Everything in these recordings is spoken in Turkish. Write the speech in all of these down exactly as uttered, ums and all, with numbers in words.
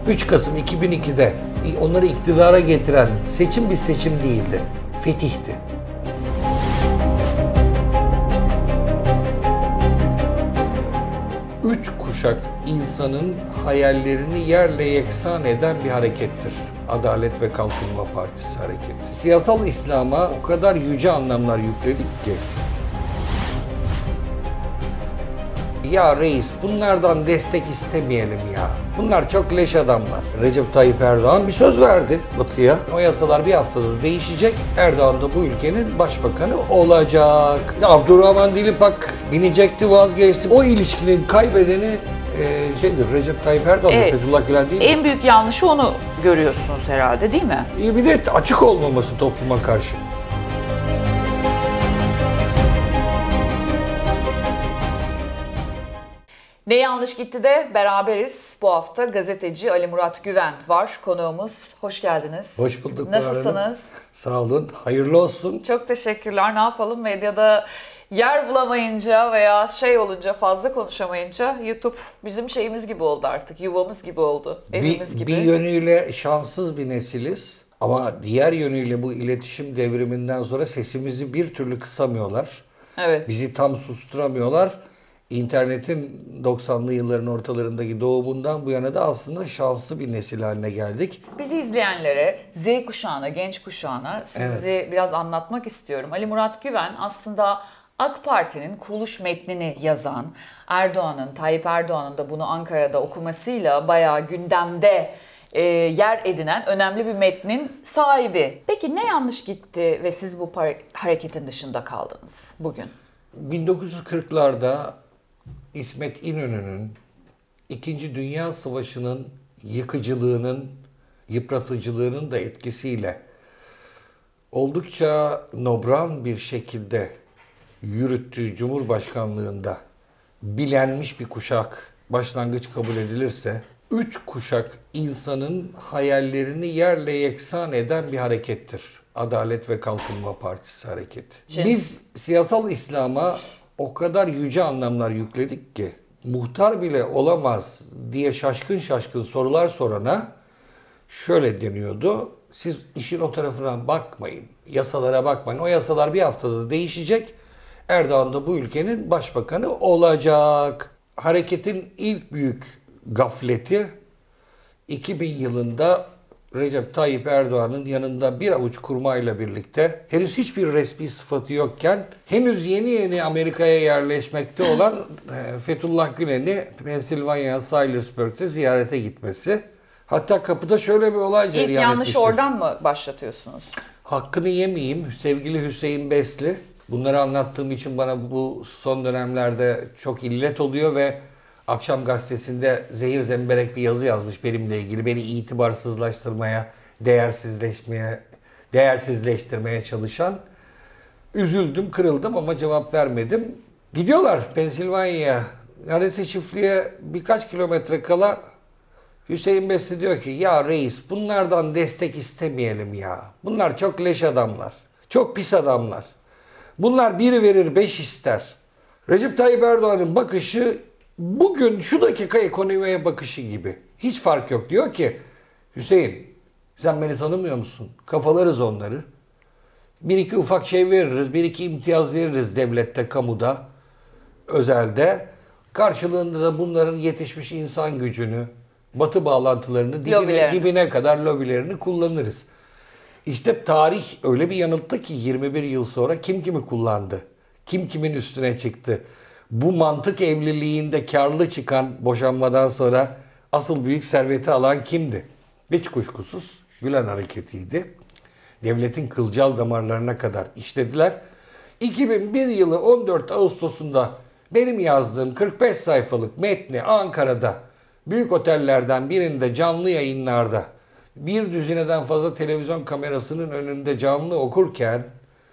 üç Kasım iki bin iki'de onları iktidara getiren seçim bir seçim değildi, fetihti. Üç kuşak insanın hayallerini yerle yeksan eden bir harekettir. Adalet ve Kalkınma Partisi hareketi. Siyasal İslam'a o kadar yüce anlamlar yükledik ki. Ya reis, bunlardan destek istemeyelim ya. Bunlar çok leş adamlar. Recep Tayyip Erdoğan bir söz verdi Batı'ya. O yasalar bir haftada değişecek. Erdoğan da bu ülkenin başbakanı olacak. Abdurrahman Dilipak binecekti, vazgeçti. O ilişkinin kaybedeni e, şeydir, Recep Tayyip Erdoğan, evet. Fethullah Gülen değil mi? En büyük yanlışı onu görüyorsunuz herhalde, değil mi? E, bir de açık olmaması topluma karşı. Ne yanlış gitti de beraberiz. Bu hafta gazeteci Ali Murat Güven var konuğumuz. Hoş geldiniz. Hoş bulduk. Nasılsınız? Sağ olun. Hayırlı olsun. Çok teşekkürler. Ne yapalım, medyada yer bulamayınca veya şey olunca, fazla konuşamayınca YouTube bizim şeyimiz gibi oldu artık. Yuvamız gibi oldu. Evimiz bir, gibi. Bir yönüyle şanssız bir nesiliz. Ama diğer yönüyle bu iletişim devriminden sonra sesimizi bir türlü kısamıyorlar. Evet. Bizi tam susturamıyorlar. İnternetin doksanlı yılların ortalarındaki doğumundan bu yana da aslında şanslı bir nesil haline geldik. Bizi izleyenlere, Z kuşağına, genç kuşağına sizi evet. biraz anlatmak istiyorum. Ali Murat Güven aslında AK Parti'nin kuruluş metnini yazan, Erdoğan'ın, Tayyip Erdoğan'ın da bunu Ankara'da okumasıyla bayağı gündemde e, yer edinen önemli bir metnin sahibi. Peki ne yanlış gitti ve siz bu hareketin dışında kaldınız bugün? bin dokuz yüz kırklarda İsmet İnönü'nün İkinci Dünya Savaşı'nın yıkıcılığının, yıpratıcılığının da etkisiyle oldukça nobran bir şekilde yürüttüğü Cumhurbaşkanlığında bilenmiş bir kuşak başlangıç kabul edilirse, üç kuşak insanın hayallerini yerle yeksan eden bir harekettir. Adalet ve Kalkınma Partisi hareketi. Şey. Biz siyasal İslam'a o kadar yüce anlamlar yükledik ki muhtar bile olamaz diye şaşkın şaşkın sorular sorana şöyle deniyordu. Siz işin o tarafına bakmayın, yasalara bakmayın. O yasalar bir haftada değişecek. Erdoğan da bu ülkenin başbakanı olacak. Hareketin ilk büyük gafleti iki bin yılında Recep Tayyip Erdoğan'ın yanında bir avuç kurmayla birlikte henüz hiçbir resmi sıfatı yokken henüz yeni yeni Amerika'ya yerleşmekte olan Fethullah Gülen'i Pennsylvania Saylorsburg'te ziyarete gitmesi. Hatta kapıda şöyle bir olay cereyan etmiştir. İlk yanlışı oradan mı başlatıyorsunuz? Hakkını yemeyeyim sevgili Hüseyin Besli. Bunları anlattığım için bana bu son dönemlerde çok illet oluyor ve Akşam Gazetesi'nde zehir zemberek bir yazı yazmış benimle ilgili. Beni itibarsızlaştırmaya, değersizleşmeye, değersizleştirmeye çalışan. Üzüldüm, kırıldım ama cevap vermedim. Gidiyorlar Pensilvanya'ya. Neredeyse çiftliğe birkaç kilometre kala Hüseyin Besli diyor ki ya reis, bunlardan destek istemeyelim ya. Bunlar çok leş adamlar. Çok pis adamlar. Bunlar biri verir beş ister. Recep Tayyip Erdoğan'ın bakışı bugün şu dakika ekonomiye bakışı gibi. Hiç fark yok. Diyor ki Hüseyin, sen beni tanımıyor musun? Kafalarız onları. Bir iki ufak şey veririz. Bir iki imtiyaz veririz devlette, kamuda, özelde. Karşılığında da bunların yetişmiş insan gücünü, Batı bağlantılarını dibine, dibine kadar lobilerini kullanırız. İşte tarih öyle bir yanılttı ki yirmi bir yıl sonra kim kimi kullandı? Kim kimin üstüne çıktı? Bu mantık evliliğinde karlı çıkan boşanmadan sonra asıl büyük serveti alan kimdi? Hiç kuşkusuz Gülen hareketiydi. Devletin kılcal damarlarına kadar işlediler. iki bin bir yılı on dört Ağustos'unda benim yazdığım kırk beş sayfalık metni Ankara'da büyük otellerden birinde canlı yayınlarda bir düzineden fazla televizyon kamerasının önünde canlı okurken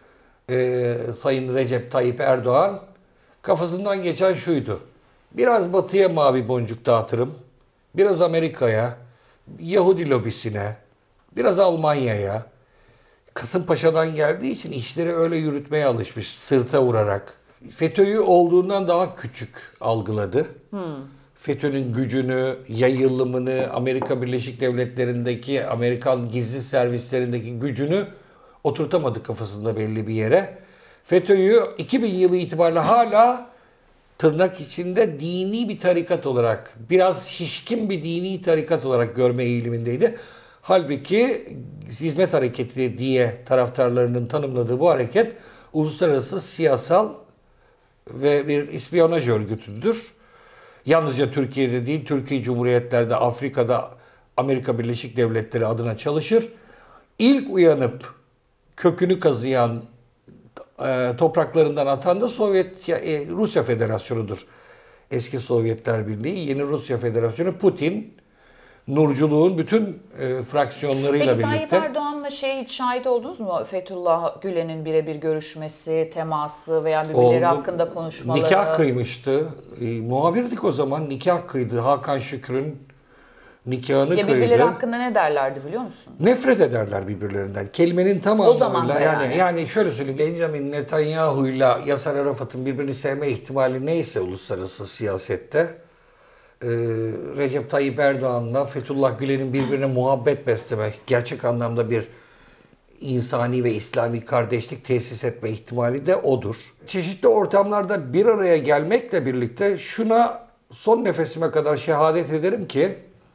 e, Sayın Recep Tayyip Erdoğan kafasından geçen şuydu. Biraz Batı'ya mavi boncuk dağıtırım, biraz Amerika'ya, Yahudi lobisine, biraz Almanya'ya. Kasımpaşa'dan geldiği için işleri öyle yürütmeye alışmış, sırta vurarak. FETÖ'yü olduğundan daha küçük algıladı. Hmm. FETÖ'nün gücünü, yayılımını, Amerika Birleşik Devletleri'ndeki, Amerikan gizli servislerindeki gücünü oturtamadı kafasında belli bir yere. FETÖ'yü iki bin yılı itibariyle hala tırnak içinde dini bir tarikat olarak, biraz şişkin bir dini tarikat olarak görme eğilimindeydi. Halbuki hizmet hareketi diye taraftarlarının tanımladığı bu hareket uluslararası siyasal ve bir ispiyonaj örgütüdür. Yalnızca Türkiye'de değil, Türkiye Cumhuriyetler'de, Afrika'da Amerika Birleşik Devletleri adına çalışır. İlk uyanıp kökünü kazıyan, e, topraklarından atan da Sovyet, e, Rusya Federasyonu'dur. Eski Sovyetler Birliği, yeni Rusya Federasyonu, Putin, Nurculuğun bütün e, fraksiyonlarıyla Peki, birlikte. Tayyip Erdoğan'la şey hiç şahit oldunuz mu? Fethullah Gülen'in birebir görüşmesi, teması veya birbirleri Oldu. hakkında konuşmaları. Nikah kıymıştı. E, muhabirdik o zaman. Nikah kıydı. Hakan Şükür'ün nikahını ya kıydı. birbirleri hakkında ne derlerdi biliyor musun? Nefret ederler birbirlerinden. Kelimenin tamamıyla. O zaman da yani. yani. yani şöyle söyleyeyim. Benjamin Netanyahu'yla Yasser Arafat'ın birbirini sevme ihtimali neyse uluslararası siyasette, Ee, Recep Tayyip Erdoğan'la Fethullah Gülen'in birbirine muhabbet beslemek, gerçek anlamda bir insani ve İslami kardeşlik tesis etme ihtimali de odur. Çeşitli ortamlarda bir araya gelmekle birlikte şuna son nefesime kadar şehadet ederim ki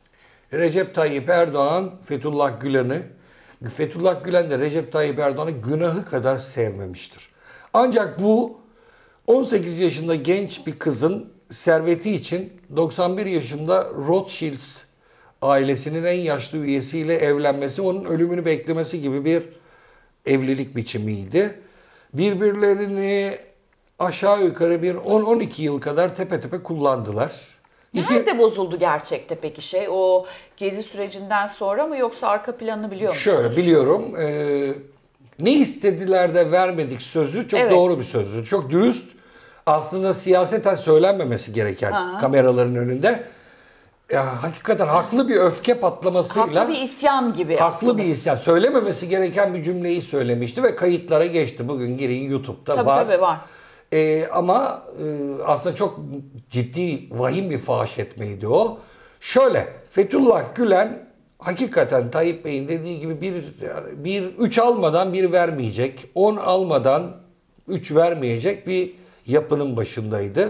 Recep Tayyip Erdoğan Fethullah Gülen'i, Fethullah Gülen de Recep Tayyip Erdoğan'ı günahı kadar sevmemiştir. Ancak bu on sekiz yaşında genç bir kızın serveti için doksan bir yaşında Rothschilds ailesinin en yaşlı üyesiyle evlenmesi, onun ölümünü beklemesi gibi bir evlilik biçimiydi. Birbirlerini aşağı yukarı bir on on iki yıl kadar tepe tepe kullandılar. İki, Nerede bozuldu gerçekte peki şey? O gezi sürecinden sonra mı yoksa arka planını biliyor musunuz? şöyle biliyorum. E, ne istediler de vermedik sözü çok Evet. doğru bir sözdü. Çok dürüst. Aslında siyaseten söylenmemesi gereken Aha. kameraların önünde. Ya, hakikaten haklı bir öfke patlamasıyla. Haklı bir isyan gibi Haklı aslında. bir isyan. Söylememesi gereken bir cümleyi söylemişti ve kayıtlara geçti. Bugün girin YouTube'da Tabii var. tabii var. Ee, ama e, aslında çok ciddi, vahim bir fahiş etmeydi o. Şöyle, Fethullah Gülen hakikaten Tayyip Bey'in dediği gibi bir, bir üç almadan bir vermeyecek, on almadan üç vermeyecek bir yapının başındaydı.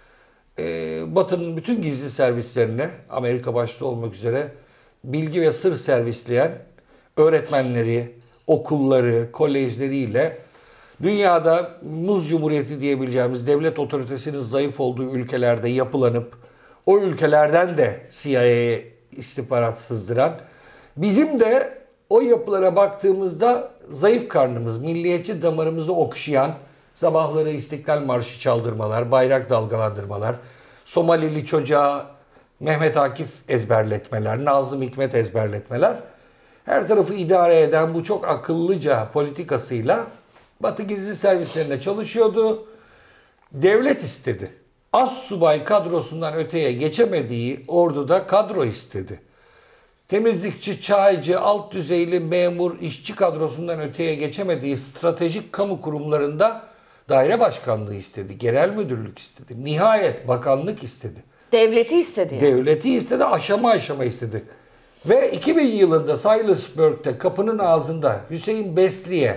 Ee, Batı'nın bütün gizli servislerine, Amerika başta olmak üzere bilgi ve sır servisleyen öğretmenleri, okulları, kolejleriyle dünyada muz cumhuriyeti diyebileceğimiz devlet otoritesinin zayıf olduğu ülkelerde yapılanıp o ülkelerden de C I A'ye istihbarat sızdıran, bizim de o yapılara baktığımızda zayıf karnımız, milliyetçi damarımızı okşayan, sabahları İstiklal Marşı çaldırmalar, bayrak dalgalandırmalar, Somalili çocuğa Mehmet Akif ezberletmeler, Nazım Hikmet ezberletmeler, her tarafı idare eden bu çok akıllıca politikasıyla Batı gizli servislerinde çalışıyordu. Devlet istedi. Astsubay kadrosundan öteye geçemediği orduda kadro istedi. Temizlikçi, çaycı, alt düzeyli memur, işçi kadrosundan öteye geçemediği stratejik kamu kurumlarında daire başkanlığı istedi. Genel müdürlük istedi. Nihayet bakanlık istedi. Devleti istedi. Yani. Devleti istedi, aşama aşama istedi. Ve iki bin yılında Salisbury'de kapının ağzında Hüseyin Besli'ye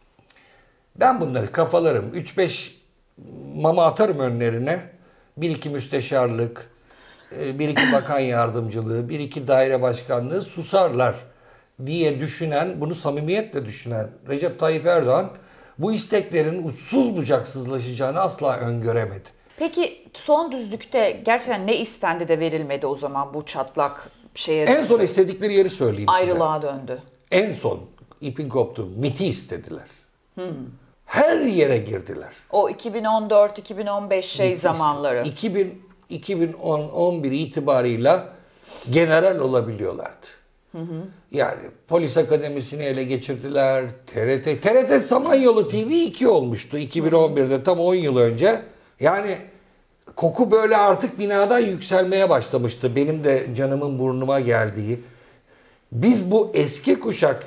ben bunları kafalarım, üç beş mama atarım önlerine, bir iki müsteşarlık, bir iki bakan yardımcılığı, bir iki daire başkanlığı susarlar diye düşünen, bunu samimiyetle düşünen Recep Tayyip Erdoğan bu isteklerin uçsuz bucaksızlaşacağını asla öngöremedi. Peki son düzlükte gerçekten ne istendi de verilmedi o zaman bu çatlak şeye? En son istedikleri yeri söyleyeyim size. ayrılığa döndü. En son ipin koptu. MİT'i istediler. Hmm. Her yere girdiler. O iki bin on dört iki bin on beş şey MİT'i zamanları. iki bin, iki bin on on bir itibarıyla general olabiliyorlardı. Hı hı. Yani polis akademisini ele geçirdiler. T R T, T R T Samanyolu T V iki olmuştu iki bin on birde, tam on yıl önce. Yani koku böyle artık binadan yükselmeye başlamıştı. Benim de canımın burnuma geldiği. Biz bu eski kuşak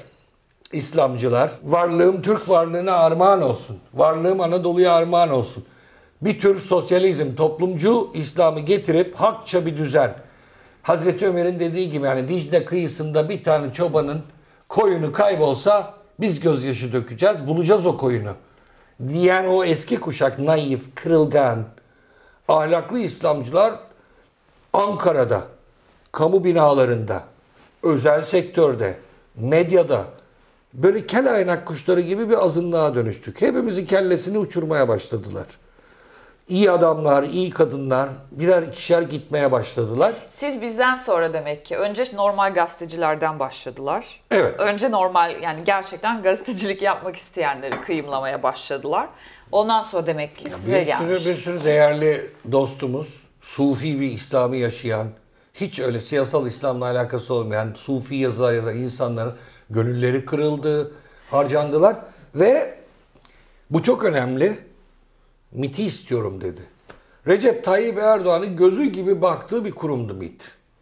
İslamcılar, varlığım Türk varlığına armağan olsun, varlığım Anadolu'ya armağan olsun. bir tür sosyalizm, toplumcu İslam'ı getirip hakça bir düzen. Hazreti Ömer'in dediği gibi yani Dicle kıyısında bir tane çobanın koyunu kaybolsa biz gözyaşı dökeceğiz, bulacağız o koyunu. Diyen o eski kuşak naif, kırılgan, ahlaklı İslamcılar Ankara'da, kamu binalarında, özel sektörde, medyada böyle kel aynak kuşları gibi bir azınlığa dönüştük. Hepimizin kellesini uçurmaya başladılar. İyi adamlar, iyi kadınlar birer ikişer gitmeye başladılar. Siz bizden sonra demek ki önce normal gazetecilerden başladılar. Evet. Önce normal yani gerçekten gazetecilik yapmak isteyenleri kıyımlamaya başladılar. Ondan sonra demek ki size bir gelmiş. sürü bir sürü değerli dostumuz, sufi bir İslam'ı yaşayan, hiç öyle siyasal İslam'la alakası olmayan, sufi yazılar yazan insanların gönülleri kırıldı, harcandılar ve bu çok önemli. MİT'i istiyorum dedi. Recep Tayyip Erdoğan'ın gözü gibi baktığı bir kurumdu MİT.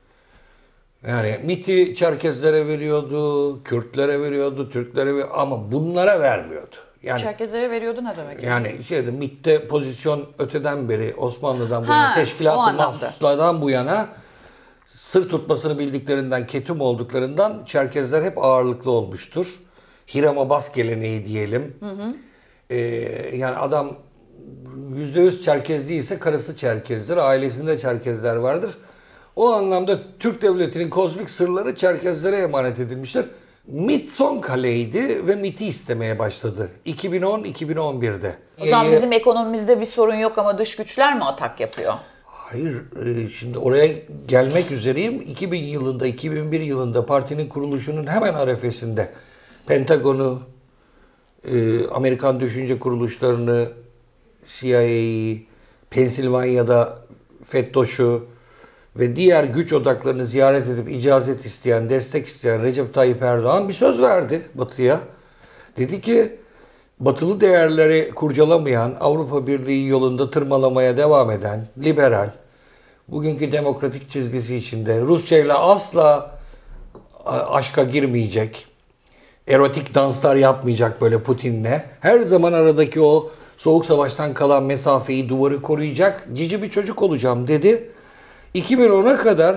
Yani MİT'i Çerkezlere veriyordu, Kürtlere veriyordu, Türklere veriyordu ama bunlara vermiyordu. Yani Çerkezlere veriyordu ne demek? yani şeyde MİT'te pozisyon öteden beri Osmanlı'dan bu Ha, yana, o teşkilat-ı anlamda. mahsuslardan bu yana sır tutmasını bildiklerinden, ketum olduklarından Çerkezler hep ağırlıklı olmuştur. Hirama bas geleneği diyelim. Hı hı. Ee, yani adam yüzde yüz Çerkez değilse karısı Çerkezdir, ailesinde Çerkezler vardır. O anlamda Türk Devleti'nin kozmik sırları Çerkezlere emanet edilmiştir. MİT son kaleydi ve MİT'i istemeye başladı. iki bin on iki bin on birde. O zaman Ee, bizim ekonomimizde bir sorun yok ama dış güçler mi atak yapıyor? Hayır, e, şimdi oraya gelmek üzereyim. iki bin yılında, iki bin bir yılında partinin kuruluşunun hemen arefesinde Pentagon'u, e, Amerikan düşünce kuruluşlarını, C I A'yı, Pensilvanya'da FETÖ'şü ve diğer güç odaklarını ziyaret edip icazet isteyen, destek isteyen Recep Tayyip Erdoğan bir söz verdi Batı'ya. Dedi ki batılı değerleri kurcalamayan, Avrupa Birliği yolunda tırmalamaya devam eden, liberal, bugünkü demokratik çizgisi içinde Rusya ile asla aşka girmeyecek, erotik danslar yapmayacak böyle Putin'le, her zaman aradaki o soğuk savaştan kalan mesafeyi, duvarı koruyacak cici bir çocuk olacağım dedi. iki bin ona kadar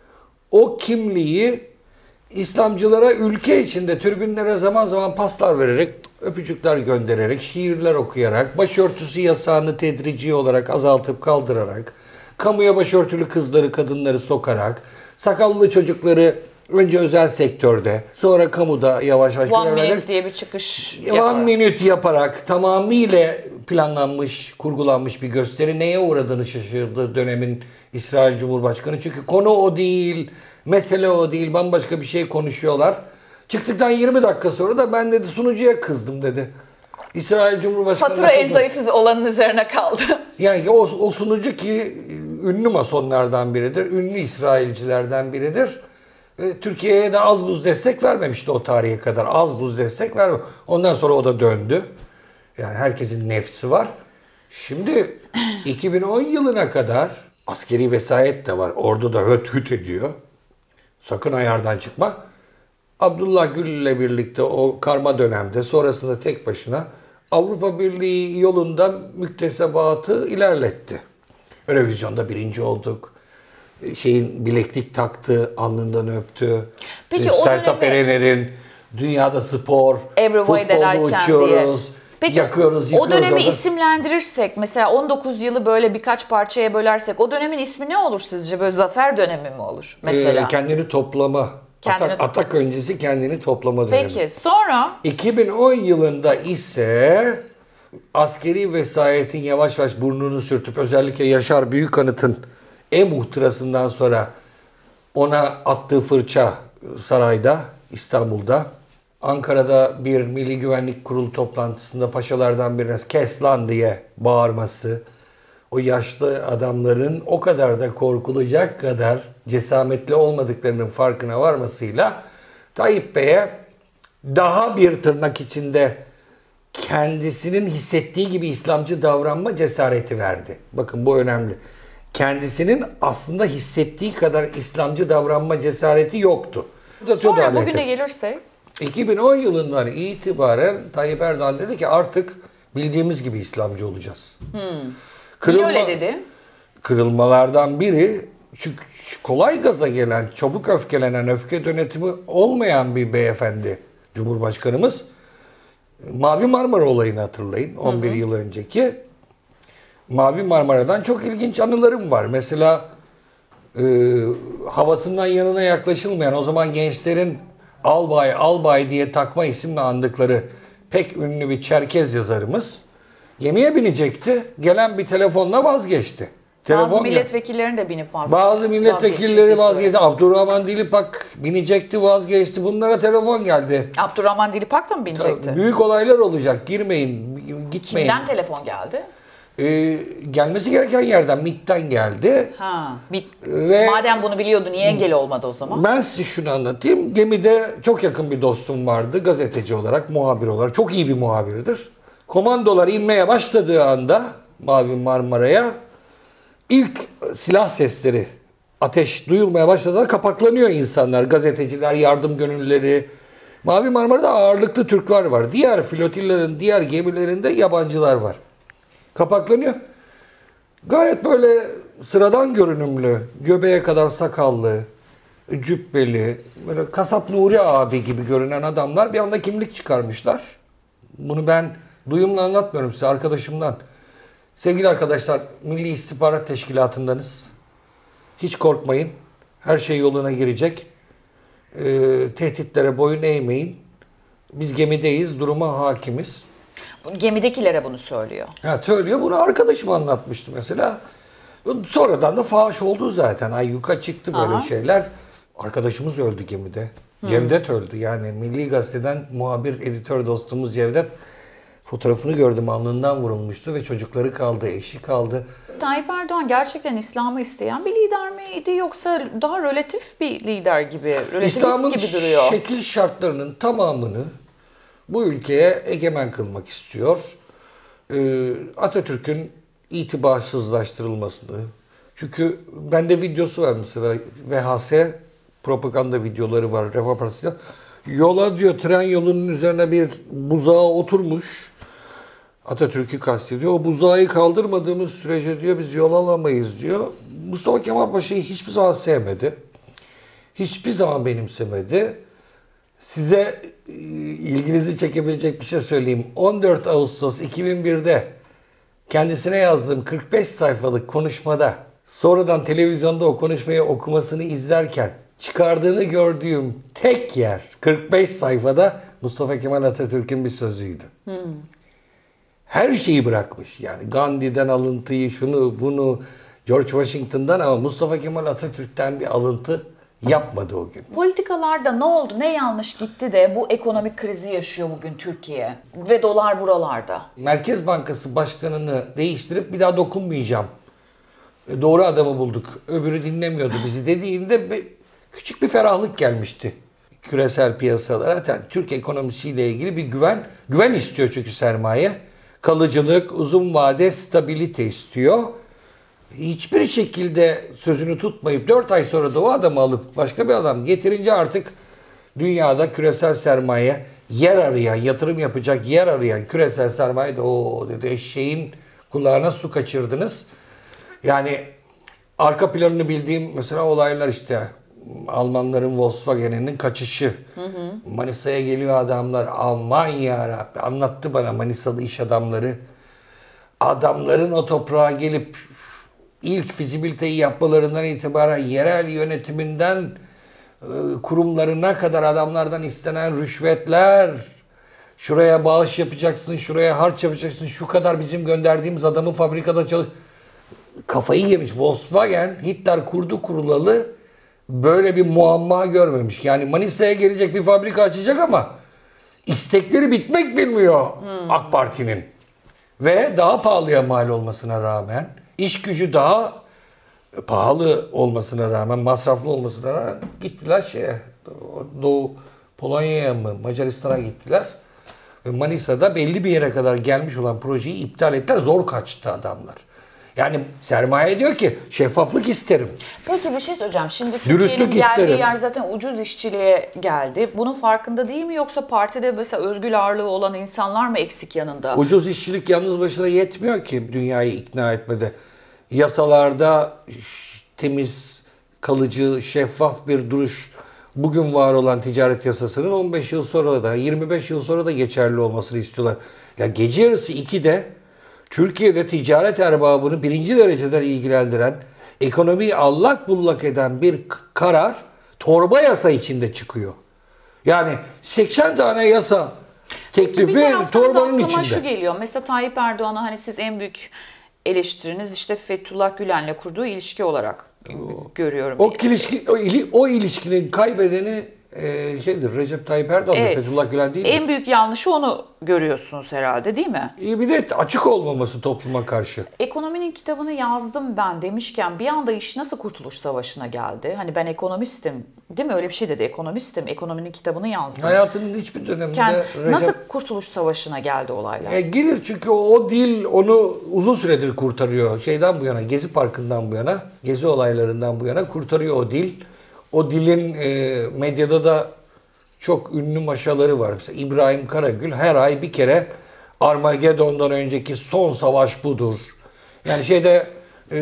o kimliği İslamcılara ülke içinde tribünlere zaman zaman paslar vererek, öpücükler göndererek, şiirler okuyarak, başörtüsü yasağını tedrici olarak azaltıp kaldırarak, kamuya başörtülü kızları, kadınları sokarak, sakallı çocukları önce özel sektörde, sonra kamuda yavaş yavaş One görevlendirerek, minute diye bir çıkış One yaparak. minute yaparak tamamıyla planlanmış, kurgulanmış bir gösteri. Neye uğradığını şaşırdı dönemin İsrail Cumhurbaşkanı. Çünkü konu o değil, mesele o değil, bambaşka bir şey konuşuyorlar. Çıktıktan yirmi dakika sonra da ben dedi sunucuya kızdım dedi. İsrail Cumhurbaşkanı... Fatura en zayıf olanın üzerine kaldı. Yani o, o sunucu ki ünlü masonlardan biridir, ünlü İsrailcilerden biridir. Ve Türkiye'ye de az buz destek vermemişti o tarihe kadar. Az buz destek vermemişti. Ondan sonra o da döndü. Yani herkesin nefsi var. Şimdi iki bin on yılına kadar askeri vesayet de var. Ordu da höt hüt ediyor. Sakın ayardan çıkma. Abdullah Gül ile birlikte o karma dönemde sonrasında tek başına Avrupa Birliği yolunda müktesebatı ilerletti. Eurovizyonda birinci olduk. Şeyin bileklik taktı, alnından öptü. Peki, Ee, o Sertab dönemi- Erener'in dünyada spor, Every way futbolu derken uçuyoruz, diye. Peki yakıyoruz, o yıkıyoruz. dönemi orada. isimlendirirsek mesela on dokuz yılı böyle birkaç parçaya bölersek o dönemin ismi ne olur sizce? Böyle zafer dönemi mi olur mesela? Ee, kendini toplama. Kendini- Atak, atak öncesi kendini toplama dönemi. Peki sonra iki bin on yılında ise askeri vesayetin yavaş yavaş burnunu sürtüp özellikle Yaşar Büyükanıt'ın e-muhtırasından sonra ona attığı fırça sarayda, İstanbul'da, Ankara'da bir Milli Güvenlik Kurulu toplantısında paşalardan birine kes lan diye bağırması, o yaşlı adamların o kadar da korkulacak kadar cesametli olmadıklarının farkına varmasıyla Tayyip Bey'e daha bir tırnak içinde kendisinin hissettiği gibi İslamcı davranma cesareti verdi. Bakın bu önemli. Kendisinin aslında hissettiği kadar İslamcı davranma cesareti yoktu. Bu da sonra adaleti. bugüne gelirsek iki bin on yılından itibaren Tayyip Erdoğan dedi ki artık bildiğimiz gibi İslamcı olacağız. Hmm. Kırılma, Niye öyle dedi? Kırılmalardan biri çünkü kolay gaza gelen, çabuk öfkelenen, öfke yönetimi olmayan bir beyefendi Cumhurbaşkanımız. Mavi Marmara olayını hatırlayın on bir hı hı. yıl önceki. Mavi Marmara'dan çok ilginç anılarım var. Mesela e, havasından yanına yaklaşılmayan, o zaman gençlerin albay albay diye takma isimle andıkları pek ünlü bir Çerkez yazarımız gemiye binecekti. Gelen bir telefonla vazgeçti. Telefon bazı milletvekillerinin de binip vazgeçti. Bazı milletvekilleri vazgeçti. Abdurrahman Dilipak binecekti, vazgeçti. Bunlara telefon geldi. Abdurrahman Dilipak da mı binecekti? Büyük olaylar olacak. Girmeyin, gitmeyin. Kimden telefon geldi? Ee, gelmesi gereken yerden, M İ T'ten geldi. Ha, bit. Ve madem bunu biliyordu niye engel olmadı o zaman? Ben size şunu anlatayım. Gemide çok yakın bir dostum vardı gazeteci olarak, muhabir olarak. Çok iyi bir muhabirdir. Komandolar inmeye başladığı anda Mavi Marmara'ya ilk silah sesleri, ateş duyulmaya başladığında kapaklanıyor insanlar. Gazeteciler, yardım gönüllüleri. Mavi Marmara'da ağırlıklı Türkler var. Diğer flotillerin, diğer gemilerinde yabancılar var. Kapaklanıyor. Gayet böyle sıradan görünümlü, göbeğe kadar sakallı, cübbeli, böyle kasap Nuri abi gibi görünen adamlar bir anda kimlik çıkarmışlar. Bunu ben duyumla anlatmıyorum size, arkadaşımdan. Sevgili arkadaşlar, Milli İstihbarat Teşkilatı'ndanız. Hiç korkmayın. Her şey yoluna girecek. Ee, tehditlere boyun eğmeyin. Biz gemideyiz, duruma hakimiz. Gemidekilere bunu söylüyor. Ha, söylüyor. Bunu arkadaşım anlatmıştı mesela. Sonradan da fahiş oldu zaten. Ayyuka çıktı böyle Aha. şeyler. Arkadaşımız öldü gemide. Hı. Cevdet öldü. Yani Milli Gazete'den muhabir, editör dostumuz Cevdet, fotoğrafını gördüm, alnından vurulmuştu ve çocukları kaldı, eşi kaldı. Tayyip Erdoğan gerçekten İslam'ı isteyen bir lider miydi yoksa daha relatif bir lider gibi, relativist İslam'ın gibi duruyor? şekil şartlarının tamamını bu ülkeye egemen kılmak istiyor. Ee, Atatürk'ün itibarsızlaştırılmasını. Çünkü bende videosu var mesela. V H S propaganda videoları var Refah Partisi'de. Yola diyor, tren yolunun üzerine bir buzağa oturmuş. Atatürk'ü kastediyor. O buzağı kaldırmadığımız sürece diyor biz yol alamayız diyor. Mustafa Kemal Paşa'yı hiçbir zaman sevmedi. Hiçbir zaman benimsemedi. Size ilginizi çekebilecek bir şey söyleyeyim. on dört Ağustos iki bin bir'de kendisine yazdığım kırk beş sayfalık konuşmada sonradan televizyonda o konuşmayı okumasını izlerken çıkardığını gördüğüm tek yer kırk beş sayfada Mustafa Kemal Atatürk'ün bir sözüydü. Hmm. Her şeyi bırakmış yani Gandhi'den alıntıyı, şunu bunu, George Washington'dan, ama Mustafa Kemal Atatürk'ten bir alıntı yapmadı o gün. Politikalarda ne oldu, ne yanlış gitti de bu ekonomik krizi yaşıyor bugün Türkiye ve dolar buralarda? Merkez Bankası Başkanı'nı değiştirip bir daha dokunmayacağım, doğru adamı bulduk, öbürü dinlemiyordu bizi dediğinde bir, küçük bir ferahlık gelmişti küresel piyasalara. Zaten Türk ekonomisiyle ilgili bir güven, güven istiyor çünkü sermaye. Kalıcılık, uzun vade stabilite istiyor. Hiçbir şekilde sözünü tutmayıp dört ay sonra da o adamı alıp başka bir adam getirince artık dünyada küresel sermaye yer arayan, yatırım yapacak yer arayan küresel sermaye de o dedi, eşeğin kulağına su kaçırdınız. Yani arka planını bildiğim mesela olaylar işte Almanların Volkswagen'inin kaçışı. Hı hı. Manisa'ya geliyor adamlar. Aman yarabbi, anlattı bana Manisalı iş adamları. Adamların o toprağa gelip ilk fizibiliteyi yapmalarından itibaren yerel yönetiminden kurumlarına kadar adamlardan istenen rüşvetler, şuraya bağış yapacaksın, şuraya harç yapacaksın, şu kadar bizim gönderdiğimiz adamı fabrikada çalış... Kafayı yemiş. Volkswagen Hitler kurdu kurulalı böyle bir muamma görmemiş. Yani Manisa'ya gelecek bir fabrika açacak ama istekleri bitmek bilmiyor hmm. AK Parti'nin. Ve daha pahalıya mal olmasına rağmen, iş gücü daha pahalı olmasına rağmen, masraflı olmasına rağmen gittiler şeye, Doğu Polonya'ya mı, Macaristan'a gittiler. Ve Manisa'da belli bir yere kadar gelmiş olan projeyi iptal ettiler. Zor kaçtı adamlar. Yani sermaye diyor ki şeffaflık isterim. Peki bir şey söyleyeceğim. Şimdi Dürüstlük Türkiye'nin geldiği isterim. yer zaten ucuz işçiliğe geldi. Bunun farkında değil mi? Yoksa partide mesela özgür ağırlığı olan insanlar mı eksik yanında? Ucuz işçilik yalnız başına yetmiyor ki dünyayı ikna etmede. Yasalarda temiz, kalıcı, şeffaf bir duruş bugün var olan ticaret yasasının on beş yıl sonra da yirmi beş yıl sonra da geçerli olmasını istiyorlar. Ya gece yarısı ikide Türkiye'de ticaret erbabını birinci dereceden ilgilendiren, ekonomiyi allak bullak eden bir k- karar torba yasa içinde çıkıyor. Yani seksen tane yasa Bir teklifi taraftan da torbanın aklıma içinde. şu geliyor. Mesela Tayyip Erdoğan'a hani siz en büyük eleştiriniz işte Fethullah Gülen'le kurduğu ilişki olarak görüyorum. O ilişki, o, ili, o ilişkinin kaybedeni e, şeydir Recep Tayyip Erdoğan, Evet. Fethullah Gülen değildir. En büyük yanlışı onu görüyorsunuz herhalde, değil mi? İyi bir de açık olmaması topluma karşı. Ekonominin kitabını yazdım ben demişken bir anda iş nasıl Kurtuluş Savaşı'na geldi? Hani ben ekonomistim, değil mi? Öyle bir şey dedi. Ekonomistim, ekonominin kitabını yazdım. Hayatının hiçbir döneminde Ken- Recep... Nasıl Kurtuluş Savaşı'na geldi olaylar? E, gelir çünkü o, o dil onu uzun süredir kurtarıyor. Şeyden bu yana, Gezi Parkı'ndan bu yana, Gezi olaylarından bu yana kurtarıyor o dil. O dilin e, medyada da çok ünlü maşaları var. Mesela İbrahim Karagül her ay bir kere Armageddon'dan önceki son savaş budur. Yani şeyde e,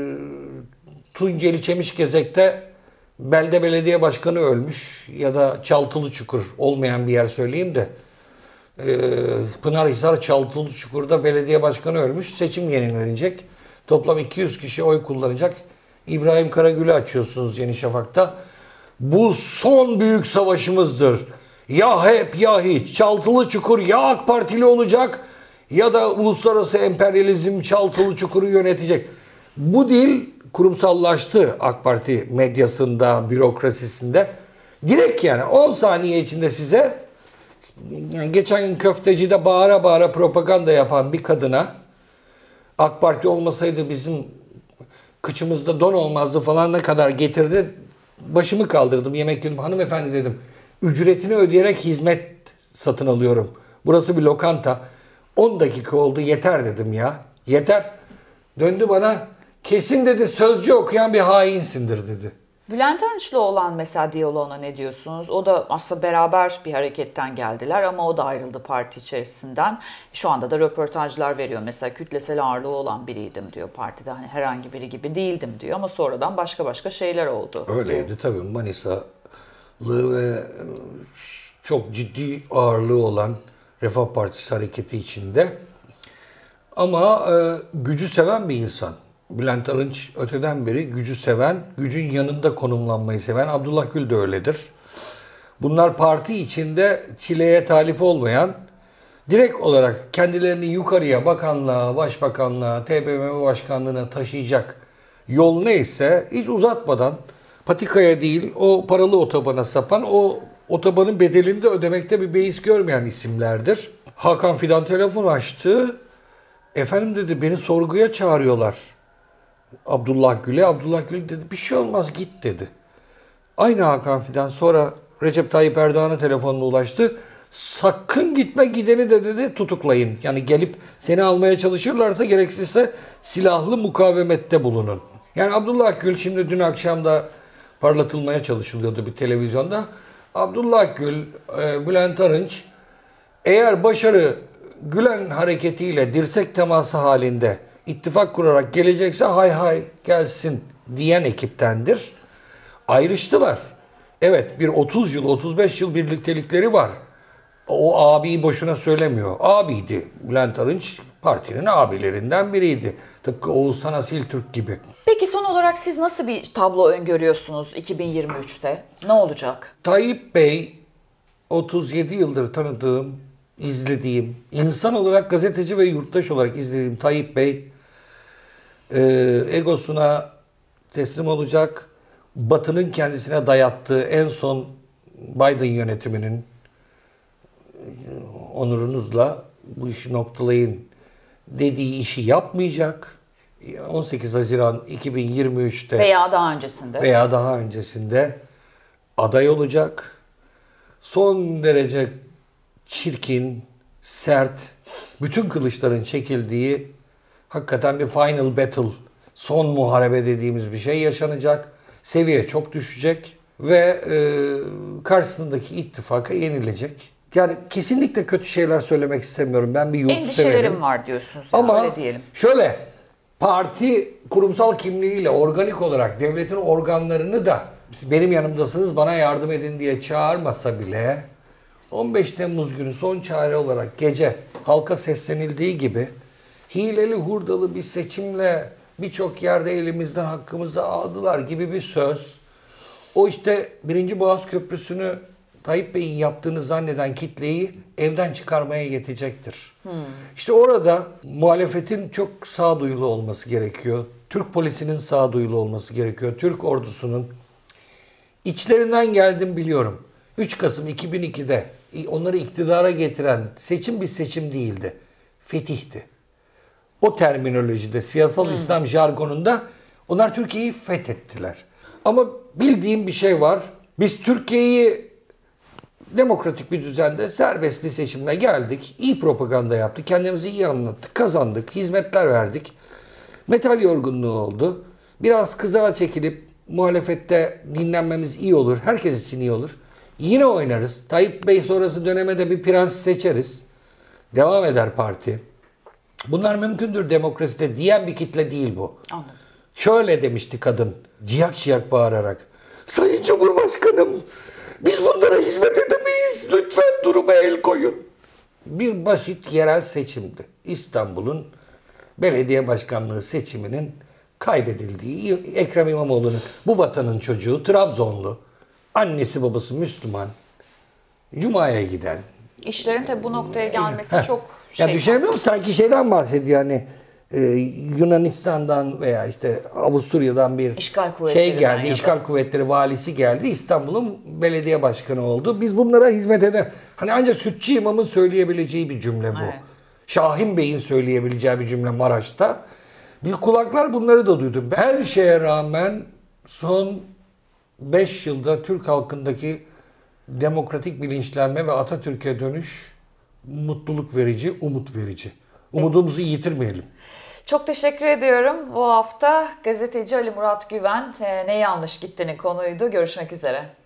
Tunceli Çemişgezek'te belde belediye başkanı ölmüş ya da Çaltılıçukur olmayan bir yer söyleyeyim de e, Pınarhisar Çaltılıçukur'da belediye başkanı ölmüş. Seçim yenilenecek. Toplam iki yüz kişi oy kullanacak. İbrahim Karagül'ü açıyorsunuz Yeni Şafak'ta. Bu son büyük savaşımızdır. Ya hep ya hiç. Çaltılıçukur ya AK Partili olacak ya da uluslararası emperyalizm Çaltılıçukur'u yönetecek. Bu dil kurumsallaştı AK Parti medyasında, bürokrasisinde. Direkt yani on saniye içinde size geçen gün köftecide bağıra bağıra propaganda yapan bir kadına AK Parti olmasaydı bizim kıçımızda don olmazdı falan ne kadar getirdi. Başımı kaldırdım yemek yedim. Hanımefendi dedim ücretini ödeyerek hizmet satın alıyorum. Burası bir lokanta. on dakika oldu yeter dedim ya. Yeter. Döndü bana kesin dedi sözcü okuyan bir hainsindir dedi. Bülent Arınç'la olan mesela diyaloğuna ne diyorsunuz? O da aslında beraber bir hareketten geldiler ama o da ayrıldı parti içerisinden. Şu anda da röportajlar veriyor. Mesela kütlesel ağırlığı olan biriydim diyor partide. Hani herhangi biri gibi değildim diyor ama sonradan başka başka şeyler oldu. Öyleydi tabii Manisalı ve çok ciddi ağırlığı olan Refah Partisi hareketi içinde. Ama e, gücü seven bir insan. Bülent Arınç öteden beri gücü seven, gücün yanında konumlanmayı seven. Abdullah Gül de öyledir. Bunlar parti içinde çileye talip olmayan, direkt olarak kendilerini yukarıya, bakanlığa, başbakanlığa, T B M M başkanlığına taşıyacak yol neyse hiç uzatmadan patikaya değil o paralı otobana sapan, o otobanın bedelini de ödemekte bir beis görmeyen isimlerdir. Hakan Fidan telefon açtı. Efendim dedi beni sorguya çağırıyorlar. Abdullah Gül'e. Abdullah Gül dedi bir şey olmaz git dedi. Aynı Hakan Fidan sonra Recep Tayyip Erdoğan'a telefonla ulaştı. Sakın gitme gideni de dedi tutuklayın. Yani gelip seni almaya çalışırlarsa gerekirse silahlı mukavemette bulunun. Yani Abdullah Gül şimdi dün akşam da parlatılmaya çalışılıyordu bir televizyonda. Abdullah Gül, Bülent Arınç eğer başarı Gülen hareketiyle dirsek teması halinde ittifak kurarak gelecekse hay hay gelsin diyen ekiptendir. Ayrıştılar. Evet bir otuz yıl otuz beş yıl birliktelikleri var. O abiyi boşuna söylemiyor. Abiydi. Bülent Arınç partinin abilerinden biriydi. Tıpkı Oğuzhan Asiltürk gibi. Peki son olarak siz nasıl bir tablo öngörüyorsunuz iki bin yirmi üçte? Ne olacak? Tayyip Bey otuz yedi yıldır tanıdığım, izlediğim, insan olarak gazeteci ve yurttaş olarak izlediğim Tayyip Bey e, egosuna teslim olacak. Batı'nın kendisine dayattığı en son Biden yönetiminin onurunuzla bu işi noktalayın dediği işi yapmayacak. on sekiz Haziran iki bin yirmi üçte Veya daha öncesinde. veya daha öncesinde aday olacak. Son derece çirkin, sert, bütün kılıçların çekildiği hakikaten bir final battle, son muharebe dediğimiz bir şey yaşanacak. Seviye çok düşecek ve e, karşısındaki ittifaka yenilecek. Yani kesinlikle kötü şeyler söylemek istemiyorum. Ben bir yurt Endişelerim severim. var diyorsunuz. Yani, Ama öyle diyelim. şöyle, parti kurumsal kimliğiyle organik olarak devletin organlarını da benim yanımdasınız bana yardım edin diye çağırmasa bile on beş Temmuz günü son çare olarak gece halka seslenildiği gibi hileli hurdalı bir seçimle birçok yerde elimizden hakkımızı aldılar gibi bir söz. O işte birinci Boğaz Köprüsü'nü Tayyip Bey'in yaptığını zanneden kitleyi evden çıkarmaya yetecektir. Hmm. İşte orada muhalefetin çok sağduyulu olması gerekiyor. Türk polisinin sağduyulu olması gerekiyor. Türk ordusunun. İçlerinden geldim biliyorum. üç Kasım iki bin ikide onları iktidara getiren seçim bir seçim değildi. Fetihti. O terminolojide, siyasal hmm. İslam jargonunda onlar Türkiye'yi fethettiler. Ama bildiğim bir şey var. Biz Türkiye'yi demokratik bir düzende serbest bir seçimle geldik. İyi propaganda yaptık. Kendimizi iyi anlattık. Kazandık. Hizmetler verdik. Metal yorgunluğu oldu. Biraz kızağa çekilip muhalefette dinlenmemiz iyi olur. Herkes için iyi olur. Yine oynarız. Tayyip Bey sonrası döneme de bir prens seçeriz. Devam eder parti. Bunlar mümkündür demokraside diyen bir kitle değil bu. Anladım. Şöyle demişti kadın. Ciyak ciyak bağırarak. Sayın Cumhurbaşkanım, biz bunlara hizmet edemeyiz. Lütfen duruma el koyun. Bir basit yerel seçimdi. İstanbul'un belediye başkanlığı seçiminin kaybedildiği, Ekrem İmamoğlu'nun, bu vatanın çocuğu, Trabzonlu, annesi babası Müslüman, Cuma'ya giden. İşlerin tabii bu noktaya gelmesi Heh. çok şey. Ya düşünemiyor musun? Sanki şeyden bahsediyor hani e, Yunanistan'dan veya işte Avusturya'dan bir İşgal şey kuvvetlerinden geldi. ya da. İşgal kuvvetleri valisi geldi. İstanbul'un belediye başkanı oldu. Biz bunlara hizmet eder. Hani ancak Sütçü İmam'ın söyleyebileceği bir cümle bu. Evet. Şahin Bey'in söyleyebileceği bir cümle Maraş'ta. Bir kulaklar bunları da duydu. Her şeye rağmen son beş yılda Türk halkındaki demokratik bilinçlenme ve Atatürk'e dönüş mutluluk verici, umut verici. Umudumuzu yitirmeyelim. Çok teşekkür ediyorum. Bu hafta gazeteci Ali Murat Güven, Ne Yanlış Gitti'nin konuydu. Görüşmek üzere.